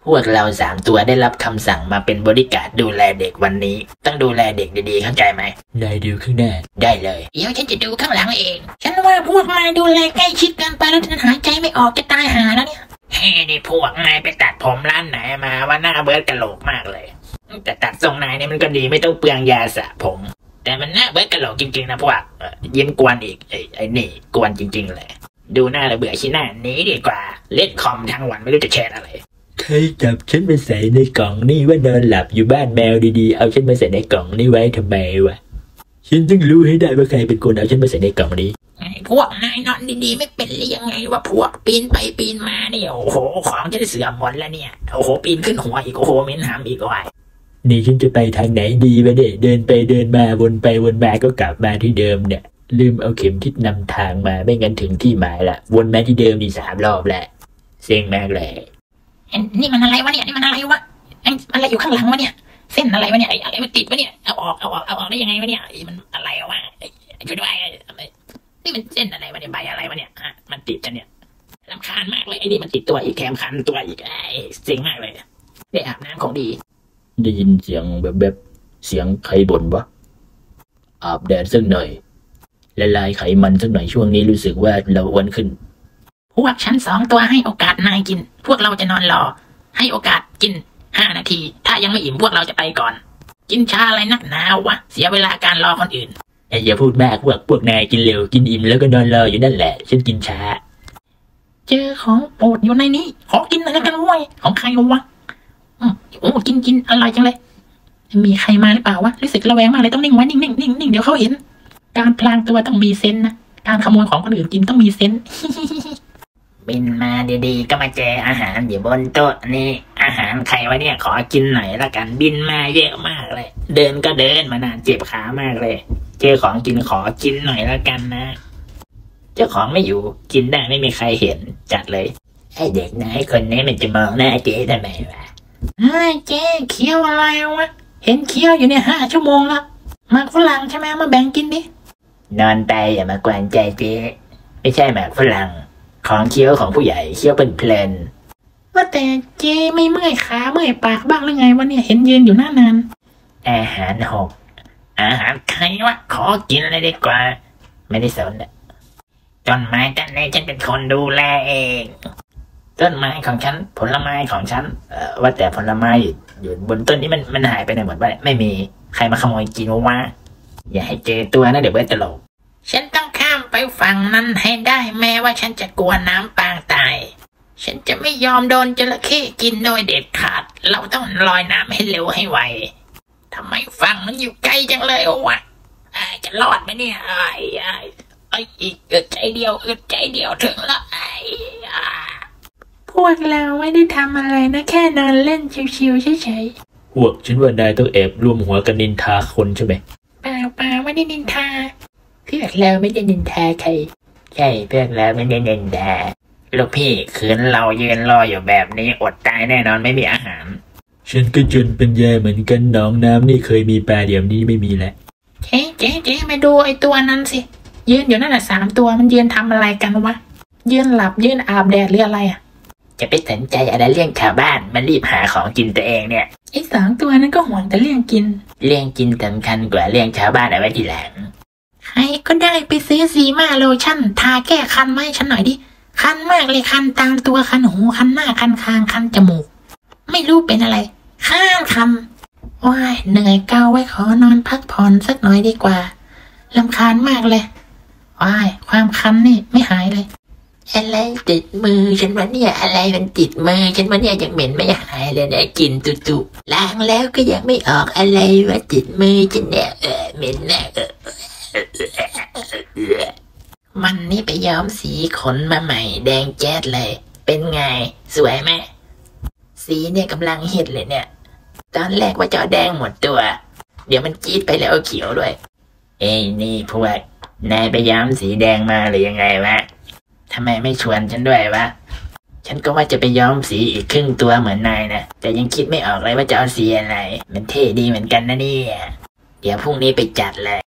พวกเรา3 ตัวได้รับคำสั่งมาเป็นบริการดูแลเด็กวันนี้ต้องดูแลเด็กดีๆเข้าใจไหมนายดูข้างหน้าได้เลยเดี๋ยวฉันจะดูข้างหลังเองฉันว่าพวกนายดูแลใกล้ชิดกันไปแล้วฉันหายใจไม่ออกจะตายหาแล้วเนี่ยเฮ้นี่พวกนายไปตัดผมร้านไหนมาว่าหน้าเบิร์ดกะโหลกมากเลยแต่ตัดทรงนายเนี่ยมันก็ดีไม่ต้องเปลืองยาสระผมแต่มันหน้าเบิร์ดกะโหลกจริงๆนะพวกยิ้มกวนอีกไอ้นี่กวนจริงๆเลยดูหน้าระเบื่อชิ้นหน้านี้ดีกว่าเล่นคอมทั้งวันไม่รู้จะแชร์อะไรใครจับฉันไปใส่ในกล่องนี่ว่านอนหลับอยู่บ้านแมวดีๆเอาฉันมาใส่ในกล่องนี่ไว้ทำไมวะฉันต้องรู้ให้ได้ว่าใครเป็นคนเอาฉันมาใส่ในกล่องนี้พวกนายนอนดีๆไม่เป็นหรือยังไงว่าพวกปีนไปปีนมาเนี่ยโอ้โหของจะได้เสื่อมหมดแล้วเนี่ยโอ้โหปีนขึ้นหัวอีกโอ้โหเหม็นหามอีกว่ะนี่ฉันจะไปทางไหนดีวะเนี่ยเดินไปเดินมาวนไปวนมาก็กลับมาที่เดิมเนี่ยลืมเอาเข็มทิศนำทางมาไม่งั้นถึงที่หมายละวนมาที่เดิมนี่3 รอบแหละเซ็งมากเลยนี่มันอะไรวะเนี่ยนี่มันอะไรวะอะไรอยู่ข้างหลังวะเนี่ยเส้นอะไรวะเนี่ยอะไรมันติดวะเนี่ยเอาออกได้ยังไงวะเนี่ยมันอะไรวะช่วยด้วยนี่มันเส้นอะไรวะเนี่ยใบอะไรวะเนี่ยมันติดกันเนี่ยรำคาญมากเลยไอ้นี่มันติดตัวอีกแถมคันตัวอีกเซ็งมากเลยได้อาบน้ำของดีได้ยินเสียงแบบเสียงใครบ่นวะอาบแดดสักหน่อยละลายไขมันสักหน่อยช่วงนี้รู้สึกว่าเราอ้วนขึ้นพวกฉัน2 ตัวให้โอกาสนายกินพวกเราจะนอนรอให้โอกาสกิน5 นาทีถ้ายังไม่อิ่มพวกเราจะไปก่อนกินช้าอะไรนักหนาวะเสียเวลาการรอคนอื่นอย่าพูดมากพวกนายกินเร็วกินอิ่มแล้วก็นอนรออยู่นั่นแหละฉันกินช้าเจอของโปรดอยู่ในนี้ขอกินหน่อยแล้วกันเว้ยของใครวะโอ้กินอร่อยจังเลยมีใครมาหรือเปล่าวะรู้สึกระแวงมากเลยต้องนิ่งไว้นิ่งเดี๋ยวเขาเห็นการพลางตัวต้องมีเซนนะการขโมยของคนอื่นกินต้องมีเซน บินมาดีๆก็มาเจออาหารอยู่บนโต๊ะนี่อาหารใครวะเนี่ยขอกินหน่อยละกันบินมาเยอะมากเลยเดินก็เดินมานานเจ็บขามากเลยเจอของกินขอกินหน่อยละกันนะเจ้าของไม่อยู่กินได้ไม่มีใครเห็นจัดเลยไอเด็กนายคนนี้มันจะมองหน้าเจ๊ทำไมวะเจ๊เคี้ยวอะไรวะเห็นเคี้ยวอยู่เนี่ย5 ชั่วโมงแล้วหมากฝรั่งใช่ไหมมาแบ่งกินดินอนไปอย่ามากวนใจเจ๊ไม่ใช่หมากฝรั่งของเคี้ยวของผู้ใหญ่เคี้ยวเพลินว่าแต่เจ๊ไม่เมื่อยขาเมื่อยปากบ้างหรือไงวะเนี่ยเห็นยืนอยู่หน้านานอาหาร6อาหารใครวะขอกินเลยดีกว่าไม่ได้สนต้นไม้ต้นนี้ฉันเป็นคนดูแลเองต้นไม้ของฉันผลไม้ของฉันว่าแต่ผลไม้อยู่บนต้นนี้มันหายไปไหนหมดวะไม่มีใครมาขโมยกินวะอย่าให้เจอตัวนะเดี๋ยวเบิร์ดจะหลงฉันต้องข้ามไปฝั่งนั้นให้ได้แม้ว่าฉันจะกลัวน้ำปางตายฉันจะไม่ยอมโดนจระเข้กินโดยเด็ดขาดเราต้องลอยน้ำให้เร็วให้ไวทำไมฝั่งมันอยู่ไกลจังเลยวะจะรอดไหมเนี่ยอีกใจเดียวถึงแล้วพวกเราไม่ได้ทำอะไรนะแค่นอนเล่นชิวๆเฉยๆพวกฉันว่านายต้องแอบรวมหัวกันนินทาคนใช่ไหมเปล่าไม่ได้นินทาเพื่อนเราไม่ได้นินทาใครใช่เพื่อนเราไม่ได้นินทาลูกพี่คืนเรายืนรออยู่แบบนี้อดตายแน่นอนไม่มีอาหารฉันก็จนเป็นแย่เหมือนกันหนองน้ำนี่เคยมีปลาเดี๋ยวนี้ไม่มีแล้วเจ๊มาดูไอ้ตัวนั้นสิยืนอยู่นั่น3 ตัวมันยืนทำอะไรกันวะยืนหลับยืนอาบแดดหรืออะไรจะไปสนใจอะไรเรื่องชาวบ้านมันรีบหาของกินตัวเองเนี่ยไอ้2 ตัวนั้นก็ห่วงแต่เรื่องกินสำคัญกว่าเรื่องชาวบ้านเอาไว้ทีหลังใครก็ได้ไปซื้อซีมาโลชั่นทาแก้คันมาให้ฉันหน่อยดิคันมากเลยคันตามตัวคันหูคันหน้าคันคางคันจมูกไม่รู้เป็นอะไรคันว้ายเหนื่อยเกาไว้ขอนอนพักผ่อนสักหน่อยดีกว่ารำคาญมากเลยว้ายความคันนี่ไม่หายเลยอะไรติดมือฉันวะเนี่ยอะไรมันติดมือฉันวะเนี่ยยังเหม็นไม่หายเลยนะกินตุล้างแล้วก็ยังไม่ออกอะไรวะติดมือฉันเนี่ยเหม็นนะมันนี่ไปย้อมสีขนมาใหม่แดงแจ๊ดเลยเป็นไงสวยไหมสีเนี่ยกำลังฮิตเลยเนี่ยตอนแรกว่าจะแดงหมดตัวเดี๋ยวมันจี๊ดไปแล้วเขียวด้วยนี่พวกนายไปย้อมสีแดงมาหรือยังไงวะทำไมไม่ชวนฉันด้วยวะฉันก็ว่าจะไปย้อมสีอีกครึ่งตัวเหมือนนายนะแต่ยังคิดไม่ออกเลยว่าจะเอาสีอะไรมันเท่ดีเหมือนกันนะเนี่ยเดี๋ยวพรุ่งนี้ไปจัดเลย